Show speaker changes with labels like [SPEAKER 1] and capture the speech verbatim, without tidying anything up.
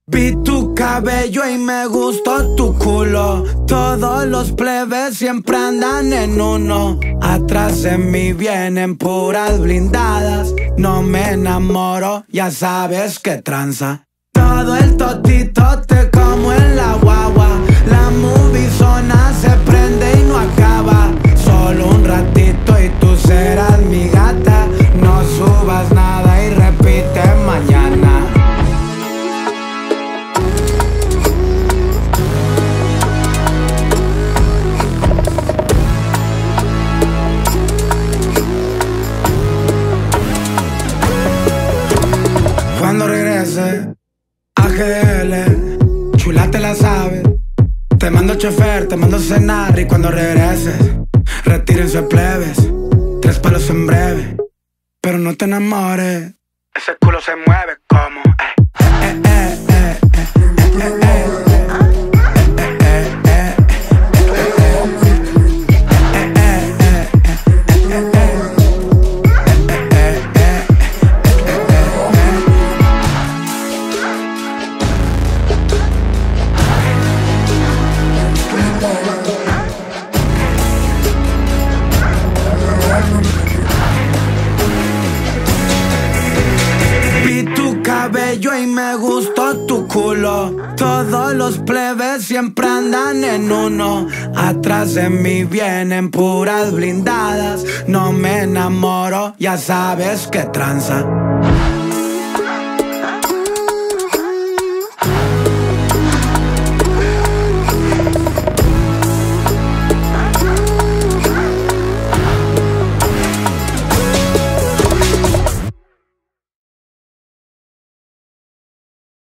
[SPEAKER 1] Vi tu cabello y me gustó tu culo. Todos los plebes siempre andan en uno. Atrás de mí vienen puras blindadas. No me enamoro, ya sabes que tranza. Todo el totito te como en la guagua. La movie zona se prende y no acaba. Solo un ratito y tú serás mi gata. No subas nada y repite mañana. Cuando regrese a G D L, chula te la sabes. Te mando chofer, te mando cenar. Y cuando regreses, retírense plebes. Tres palos en breve, pero no te enamores. Ese culo se mueve como eh, eh, eh, eh, eh, eh, eh. Vi tu cabello y me gustó tu culo. Todos los plebes siempre andan en uno. Atrás de mí vienen puras blindadas. No me enamoro, ya sabes que tranza.